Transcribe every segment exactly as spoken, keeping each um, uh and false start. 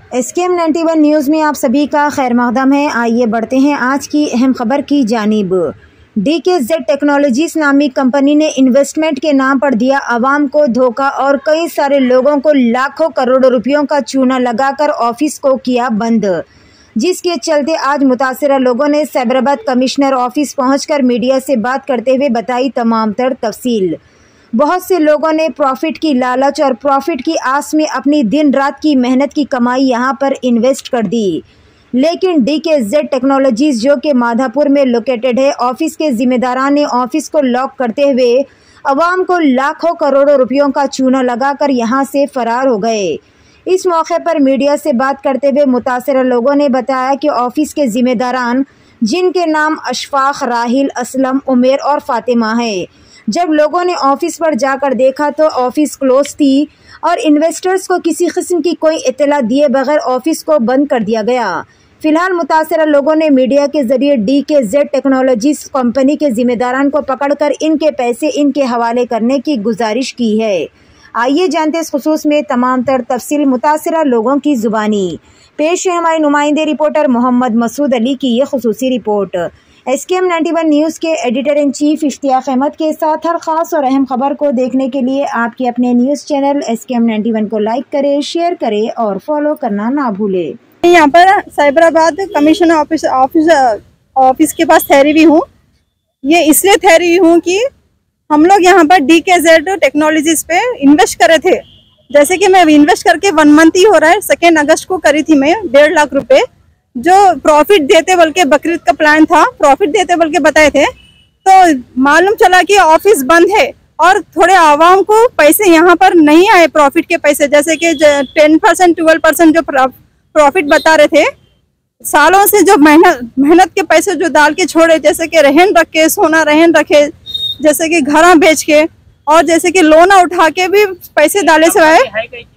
S K M ninety one news में आप सभी का खैर मकदम है। आइए बढ़ते हैं आज की अहम खबर की जानिब। डी के जेड टेक्नोलॉजीज नामी कंपनी ने इन्वेस्टमेंट के नाम पर दिया आवाम को धोखा और कई सारे लोगों को लाखों करोड़ों रुपयों का चूना लगाकर ऑफिस को किया बंद, जिसके चलते आज मुतासिरा लोगों ने साइबराबाद कमिश्नर ऑफिस पहुंचकर मीडिया से बात करते हुए बताई तमाम तर तफसील। बहुत से लोगों ने प्रॉफिट की लालच और प्रॉफिट की आस में अपनी दिन रात की मेहनत की कमाई यहां पर इन्वेस्ट कर दी, लेकिन डी के जेड टेक्नोलॉजीज जो कि माधापुर में लोकेटेड है, ऑफिस के जिम्मेदारान ने ऑफिस को लॉक करते हुए अवाम को लाखों करोड़ों रुपयों का चूना लगाकर यहां से फरार हो गए। इस मौके पर मीडिया से बात करते हुए मुतासिरा लोगों ने बताया कि ऑफिस के जिम्मेदारान, जिनके नाम अशफाक, राहिल, असलम, उमेर और फातिमा है, जब लोगों ने ऑफिस पर जाकर देखा तो ऑफिस क्लोज थी और इन्वेस्टर्स को किसी किस्म की कोई इत्तला दिए बगैर ऑफिस को बंद कर दिया गया। फिलहाल मुतासिरा लोगों ने मीडिया के जरिए D K Z technologies company के जिम्मेदारान को पकड़कर इनके पैसे इनके हवाले करने की गुजारिश की है। आइए जानते इस खुसूस में तमाम तर तफसील मुतासिरा लोगों की जुबानी। पेश है हमारे नुमाइंदे रिपोर्टर मोहम्मद मसूद अली की ये खुसूसी report. S K M ninety one news के editor in chief Ishtiaq Ahmed के साथ हर ख़ास और अहम खबर को देखने के लिए आपके अपने news channel S K M ninety one को लाइक करें, शेयर करें और फॉलो करना ना भूलें। यहाँ पर Cyberabad commissioner office office office के पास ठहरी हुई हूँ। ये इसलिए ठहरी हुई हूँ कि हम लोग यहाँ पर डी के जेड टेक्नोलॉजीज पे इन्वेस्ट करे थे। जैसे कि मैं इन्वेस्ट करके वन मंथ ही हो रहा है, सेकेंड अगस्त को करी थी मैं डेढ़ लाख रुपए, जो प्रॉफिट देते बल्कि बकरीद का प्लान था, प्रॉफिट देते बल्कि बताए थे। तो मालूम चला कि ऑफिस बंद है और थोड़े आवाम को पैसे यहाँ पर नहीं आए, प्रॉफिट के पैसे, जैसे कि टेन परसेंट ट्वेल्व परसेंट जो प्रॉफिट बता रहे थे। सालों से जो मेहनत मेहनत के पैसे जो डाल के छोड़े, जैसे कि रहन रख के, सोना रहन रखे, जैसे कि घर बेच के और जैसे कि लोन उठा के भी पैसे डाले से आए।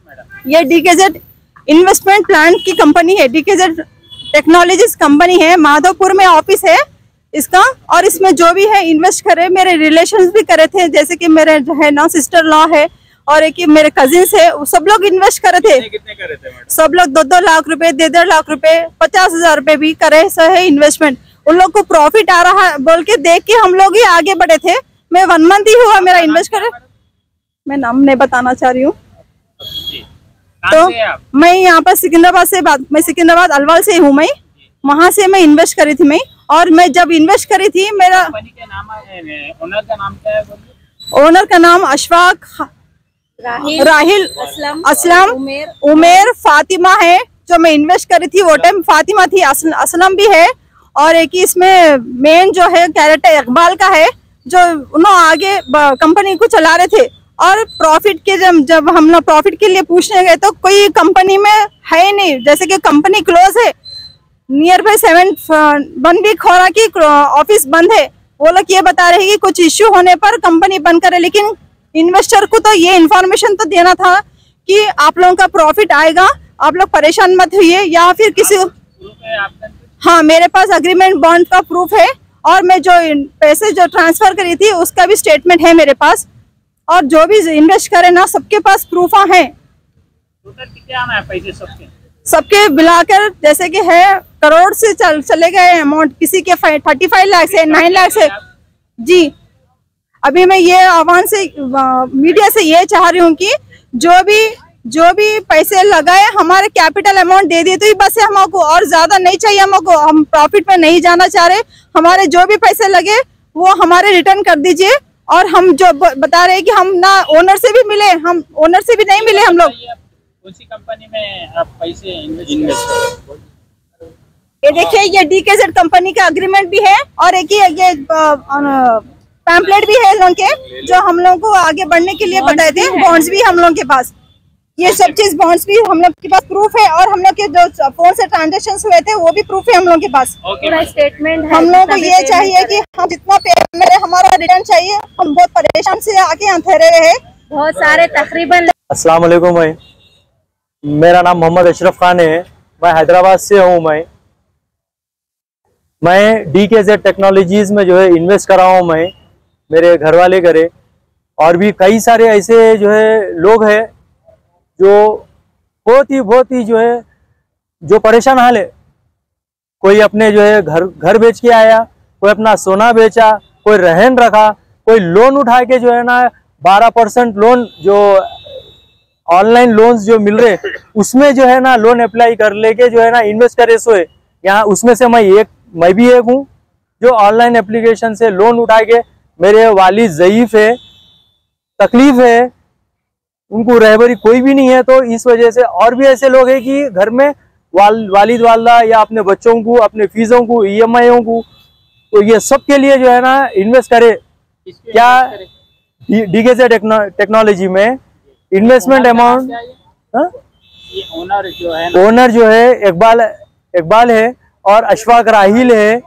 ये D K Z investment plan की कंपनी है, D K Z technologies company है, माधोपुर में ऑफिस है इसका। और इसमें जो भी है इन्वेस्ट करे, मेरे रिलेशंस भी करे थे, जैसे कि मेरे जो है ना सिस्टर लॉ है और एक मेरे कजिन्स है, सब लोग इन्वेस्ट करे थे। कितने करे थे मैडम? सब लोग दो दो लाख रुपए, डेढ़ डेढ़ लाख रुपए, पचास हजार रुपए भी करे है इन्वेस्टमेंट। उन लोग को प्रॉफिट आ रहा है बोल के देख के हम लोग ही आगे बढ़े थे। मैं वन मंथ ही हुआ मेरा इन्वेस्ट करे, मैं नाम नहीं बताना चाह रही हूँ। तो मैं यहाँ पर सिकंदराबाद से बात मैं सिकंदराबाद अलवाल से हूँ। मैं वहाँ से मैं इन्वेस्ट करी थी मैं और मैं जब इन्वेस्ट करी थी, मेरा ओनर का नाम क्या है? ओनर का नाम अशफाक, राहिल, राहिल असलम, असलम उमेर, उमेर, फातिमा है। जो मैं इन्वेस्ट करी थी वो टाइम फातिमा थी, असल, असलम भी है। और एक ही इसमें मेन जो है कैरेक्टर इकबाल का है, जो उन्होंने आगे कंपनी को चला रहे थे। और प्रॉफिट के जब जब हम लोग प्रॉफिट के लिए पूछने गए तो कोई कंपनी में है ही नहीं, जैसे कि कंपनी क्लोज है, near by seven one week हो रहा कि ऑफिस बंद है। वो लोग ये बता रहे हैं कि कुछ इश्यू होने पर कंपनी बंद करे, लेकिन इन्वेस्टर को तो ये इन्फॉर्मेशन तो देना था कि आप लोगों का प्रॉफिट आएगा, आप लोग परेशान मत होइए। या फिर किसी, हाँ मेरे पास अग्रीमेंट बॉन्ड का प्रूफ है और मैं जो पैसे जो ट्रांसफर करी थी उसका भी स्टेटमेंट है मेरे पास। और जो भी इन्वेस्ट करे ना सबके पास प्रूफ है। क्या आना है पैसे सबके सबके मिलाकर, जैसे कि है करोड़ से चल, चले गए अमाउंट, किसी के थर्टी फाइव लाख से नाइन लाख से। जी अभी मैं ये आह्वान से मीडिया से ये चाह रही हूँ कि जो भी जो भी पैसे लगाए हमारे कैपिटल अमाउंट दे दिए तो ही बस है, हमको और ज्यादा नहीं चाहिए। हमको हम प्रॉफिट में नहीं जाना चाह रहे, हमारे जो भी पैसे लगे वो हमारे रिटर्न कर दीजिए। और हम जो बता रहे हैं कि हम ना ओनर से भी मिले, हम ओनर से भी नहीं मिले हम लोग। कौन सी कंपनी में आप पैसे इन्वेस्ट? ये देखिए ये डी के जेड कंपनी का अग्रीमेंट भी है और एक ही ये पैम्पलेट भी है लोगों के, जो हम लोगों को आगे बढ़ने के लिए बताए थे। बॉन्ड्स भी हम लोगों के पास, ये सब चीज बॉन्ड्स भी हम लोग के पास प्रूफ है। और हम लोग के जो फोन से ट्रांजेक्शन हुए थे वो भी प्रूफ है हम लोग के पास, पूरा स्टेटमेंट। हम लोगों को ये चाहिए कि हम जितना पेमेंट हमारा रिटर्न चाहिए। हम बहुत परेशान से आके यहाँ ठहरे हुए हैं, बहुत सारे तकरीबन। अस्सलाम वालेकुम, मैं मेरा नाम मोहम्मद अशरफ खान है, मैं हैदराबाद से हूँ। मैं मैं डी के जेड टेक्नोलॉजीज में जो है इन्वेस्ट कर रहा हूँ। मैं, मेरे घर वाले करे और भी कई सारे ऐसे जो है लोग हैं जो बहुत ही बहुत ही जो है जो परेशान हाल है, कोई अपने जो है घर घर बेच के आया, कोई अपना सोना बेचा, कोई रहन रखा, कोई लोन उठा के जो है ना बारह परसेंट लोन जो ऑनलाइन लोन्स जो मिल रहे उसमें जो है ना लोन अप्लाई कर लेके जो है ना इन्वेस्ट करे सोए। यहाँ उसमें से मैं एक मैं भी एक हूँ जो ऑनलाइन एप्लीकेशन से लोन उठा के, मेरे वालिद ज़ईफ है, तकलीफ है, उनको रहबरी कोई भी नहीं है, तो इस वजह से और भी ऐसे लोग हैं कि घर में वाल, वालिद वालदा या अपने बच्चों को, अपने फीसों को, ई एम आई को, तो ये सब के लिए जो है ना इन्वेस्ट करे। क्या डीकेजेड टेक्नोलॉजी में इन्वेस्टमेंट अमाउंट, ओनर जो है ओनर जो है इकबाल इकबाल है और अशफाक राहिल है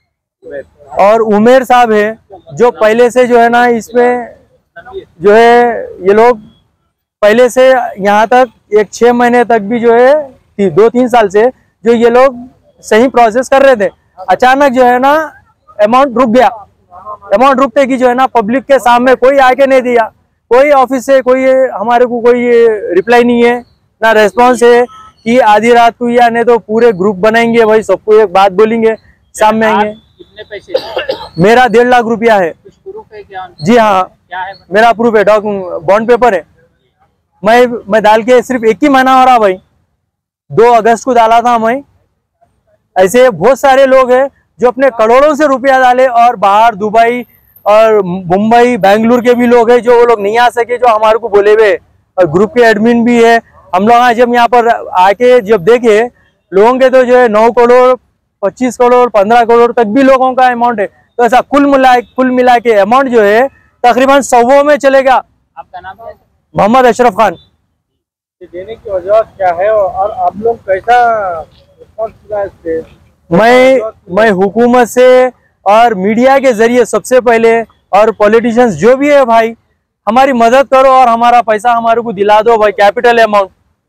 और उमेर साहब है, जो पहले से जो है ना इसमें जो है ये लोग पहले से यहाँ तक एक छह महीने तक भी जो है दो तीन साल से जो ये लोग सही प्रोसेस कर रहे थे। अचानक जो है ना अमाउंट रुक गया। अमाउंट रुकते की जो है ना पब्लिक के सामने कोई आके नहीं दिया, कोई ऑफिस से कोई हमारे को कोई रिप्लाई नहीं है, ना रेस्पॉन्स है कि आधी रात को या नहीं तो पूरे ग्रुप बनाएंगे भाई, सबको एक बात बोलेंगे, सामने आएंगे। कितने पैसे? मेरा डेढ़ लाख रुपया है। कुछ प्रूफ है क्या? जी हाँ, क्या है? मेरा प्रूफ है, डॉक्यूमेंट बॉन्ड पेपर है। मैं मैं डाल के सिर्फ एक ही महीना हो रहा भाई, दो अगस्त को डाला था मैं। ऐसे बहुत सारे लोग हैं जो अपने करोड़ों से रुपया डाले और बाहर दुबई और मुंबई बेंगलुरु के भी लोग हैं जो वो लोग नहीं आ सके, जो हमारे को बोले हुए, और ग्रुप के एडमिन भी है। हम लोग जब यहाँ पर आके जब देखे लोगों के तो जो है नौ करोड़ पच्चीस करोड़ पंद्रह करोड़ तक भी लोगों का अमाउंट है। तो ऐसा कुल मिला कुल मिला के अमाउंट जो है तकरीबन सौ में चलेगा। आपका नाम क्या है? मोहम्मद अशरफ खान। देने की वजह क्या है और आप लोग कैसा रिस्पॉन्स किया इससे? मैं मैं हुकूमत से और मीडिया के जरिए सबसे पहले, और पॉलिटिशियंस जो भी है भाई, हमारी मदद करो और हमारा पैसा हमारे को दिला दो भाई, कैपिटल अमाउंट।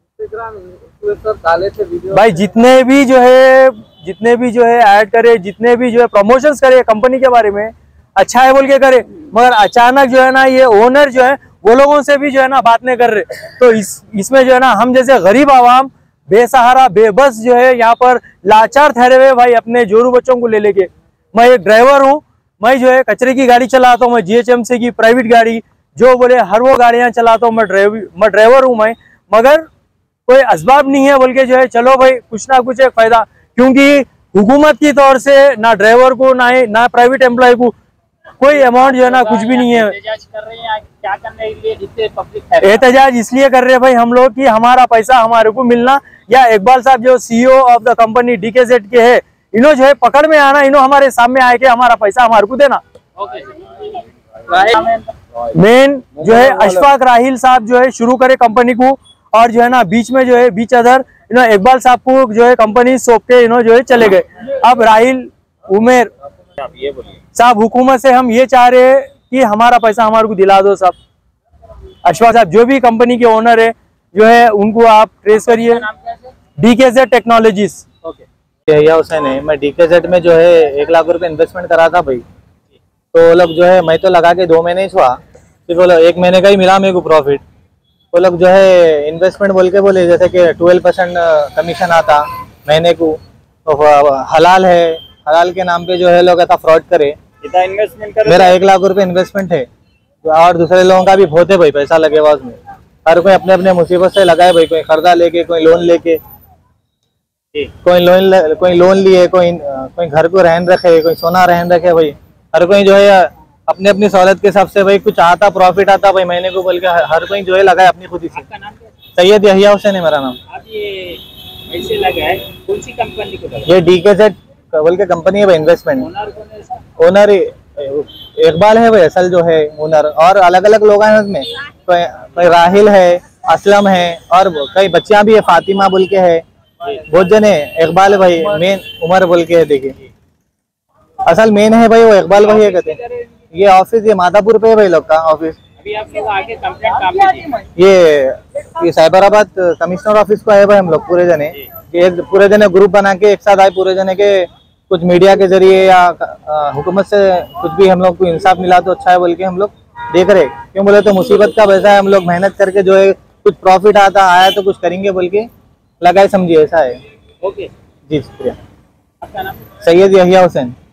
डाले थे वीडियो भाई जितने भी जो है जितने भी जो है ऐड करे, जितने भी जो है प्रमोशंस करे कंपनी के बारे में, अच्छा है बोल के करे, मगर अचानक जो है ना ये ओनर जो है वो लोगों से भी जो है ना बात नहीं कर रहे। तो इस इसमें जो है ना हम जैसे गरीब आवाम बेसहारा बेबस जो है यहाँ पर लाचार ठहरे हुए भाई, अपने जोरू बच्चों को ले लेके। मैं एक ड्राइवर हूँ, मैं जो है कचरे की गाड़ी चलाता हूँ, मैं जी एच एम सी की प्राइवेट गाड़ी, जो बोले हर वो गाड़ियाँ चलाता हूँ, मैं ड्राइवर मैं ड्राइवर हूँ मैं, मगर कोई असबाब नहीं है बोल के जो है चलो भाई कुछ ना कुछ एक फायदा, क्योंकि हुकूमत की तौर से ना ड्राइवर को ना ना प्राइवेट एम्प्लॉय को कोई अमाउंट जो है ना कुछ भी नहीं है। एहतजाज कर रहे हैं क्या करने के लिए? जितने पब्लिक एहतजाज इसलिए कर रहे हैं भाई हम लोग कि हमारा पैसा हमारे को मिलना, या इकबाल साहब जो CEO of the company DKZ के है, इन्हों जो है पकड़ में आना, इन्हों हमारे सामने आए के हमारा पैसा हमारे को देना। मेन जो है अशफाक राहिल साहब जो है शुरू करे कंपनी को, और जो है ना बीच में जो है बीच अदर इन्होंने इकबाल साहब को जो है कंपनी सौंप के इन्हों जो है चले गए। अब राहिल उमेर साहब हुकूमत से हम ये चाह रहे हैं कि हमारा पैसा हमारे को दिला दो साहब। अशफाक साहब जो भी कंपनी के ओनर है जो है उनको आप ट्रेस करिए। डीकेजेड टेक्नोलॉजीज। यहिया हुसैन है। मैं डीकेजेड में जो है एक लाख रुपए इन्वेस्टमेंट करा था भाई, तो वो लोग जो है मैं तो लगा के दो महीने ही हुआ, सिर्फ वो लोग एक महीने का ही मिला मेरे को प्रॉफिट। वो लोग जो है इन्वेस्टमेंट बोल के बोले जैसे कि ट्वेल्व परसेंट कमीशन आता महीने को, तो हलाल है, हलाल के नाम पे जो है लोग ऐसा फ्रॉड करे। कितना इन्वेस्टमेंट कर? मेरा एक लाख रुपए इन्वेस्टमेंट है, और दूसरे लोगों का भी बहुत है भाई, पैसा लगे हुआ उसमें। हर कोई अपने अपने मुसीबत से लगाए भाई, कोई कर्जा लेके, कोई लोन लेके, कोई लोन कोई लोन लिए, कोई कोई घर को रहन रखे, कोई सोना रहन रखे भाई। हर कोई जो है अपने अपनी सहूलत के हिसाब से भाई कुछ आता प्रॉफिट आता भाई महीने को बोल के हर कोई जो है लगाए अपनी खुद ही से। आपका नाम क्या है? सैयद यहिया हुसैन है मेरा नाम। आप ये ऐसे लगा है कौन सी कंपनी को लगा? ये डीकेजेड बोल के कंपनी है भाई इन्वेस्टमेंट। ओनर कौन है इसका? ओनर इकबाल है भाई असल जो है ओनर, और अलग अलग लोग हैं उसमें, कोई कोई राहिल है, असलम है, और कई बच्चियां भी है, फातिमा बोल के है, बहुत जने। इकबाल भाई मेन उमर बोल के है, देखिए असल मेन है भाई वो इकबाल भाई है कहते हैं। ये ऑफिस ये मादापुर पे है भाई लोग का ऑफिस। अभी आप लोग आगे कंप्लेंट काम में ये ये साइबराबाद कमिश्नर ऑफिस को आए भाई हम लोग पूरे जने, एक पूरे जने ग्रुप बना के एक साथ आए पूरे जने के, कुछ मीडिया के जरिए या हुकूमत से कुछ भी हम लोग को इंसाफ मिला तो अच्छा है बोल के हम लोग देख रहे। क्यों बोले तो मुसीबत का वैसा है, हम लोग मेहनत करके जो है कुछ प्रॉफिट आता आया तो कुछ करेंगे बोल के लगाए, समझिए ऐसा है। ओके, जी शुक्रिया। आपका नाम? सैयद यहिया हुसैन।